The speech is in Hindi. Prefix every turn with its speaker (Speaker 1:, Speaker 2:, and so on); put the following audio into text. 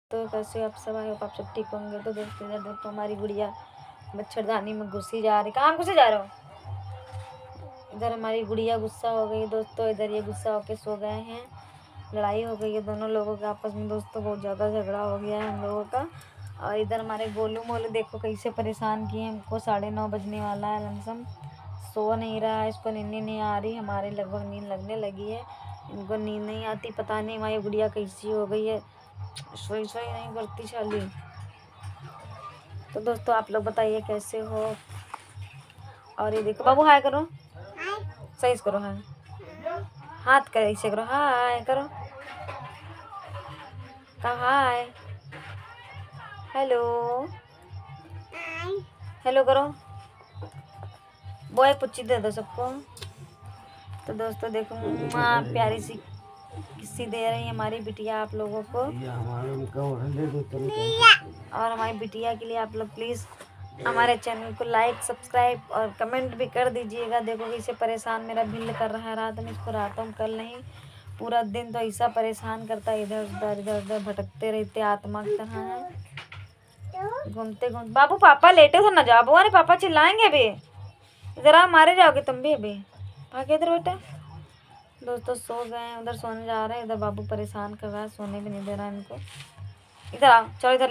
Speaker 1: तो कैसे आप सब आए हो? आप सब ठीक होंगे। तो दोस्तों इधर देखो हमारी गुड़िया मच्छरदानी में घुसी जा रही। कहाँ घुसे जा रहे हो? इधर हमारी गुड़िया गुस्सा हो गई दोस्तों। इधर ये गुस्सा होके सो गए हैं। लड़ाई हो गई है दोनों लोगों के आपस में दोस्तों। बहुत ज़्यादा झगड़ा हो गया है हम लोगों का। और इधर हमारे गोलू मोलू देखो कैसे परेशान किए हमको। 9:30 बजने वाला है। लमसम सो नहीं रहा है। इसको नींद नहीं आ रही। हमारे लगभग नींद लगने लगी है। इनको नींद नहीं आती। पता नहीं हमारी गुड़िया कैसी हो गई है। सोई नहीं करती शाली। तो दोस्तों आप लोग बताइए कैसे हो। और ये देखो बाबू हाय करो। सही से करो हाय। हाथ कर ऐसे करो हाय करो। कहा हाय। हेलो हेलो करो। वो एक पुच्ची दे दो सबको। तो दोस्तों देखो माँ प्यारी सी किस्सी दे रही है हमारी बिटिया आप लोगों को। और हमारी बिटिया के लिए आप लोग प्लीज़ हमारे चैनल को लाइक सब्सक्राइब और कमेंट भी कर दीजिएगा। देखो कैसे परेशान मेरा बिल कर रहा है रात में। इसको रातों में कल नहीं पूरा दिन तो ऐसा परेशान करता है। इधर उधर भटकते रहते आत्मा की तरह है। घूमते बाबू पापा लेटे तो ना जाओ। अरे पापा चिल्लाएंगे अभी। ज़रा मारे जाओगे तुम भी अभी। भागे इधर बेटा। दोस्तों सो गए हैं। उधर सोने जा रहे हैं। इधर बाबू परेशान कर रहा है। सोने भी नहीं दे रहा है इनको। इधर आओ चलो इधर।